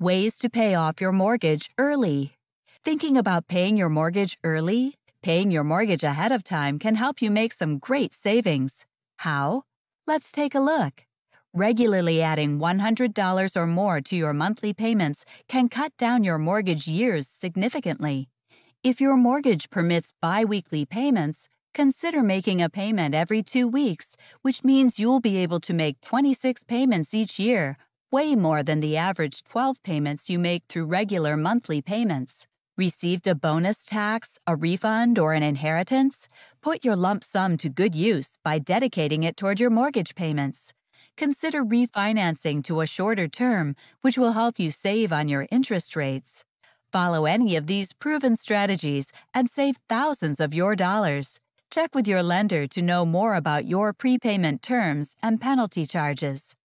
Ways to pay off your mortgage early. Thinking about paying your mortgage early? Paying your mortgage ahead of time can help you make some great savings. How? Let's take a look. Regularly adding $100 or more to your monthly payments can cut down your mortgage years significantly. If your mortgage permits bi-weekly payments, consider making a payment every 2 weeks, which means you'll be able to make 26 payments each year, way more than the average 12 payments you make through regular monthly payments. Received a bonus tax, a refund, or an inheritance? Put your lump sum to good use by dedicating it toward your mortgage payments. Consider refinancing to a shorter term, which will help you save on your interest rates. Follow any of these proven strategies and save thousands of your dollars. Check with your lender to know more about your prepayment terms and penalty charges.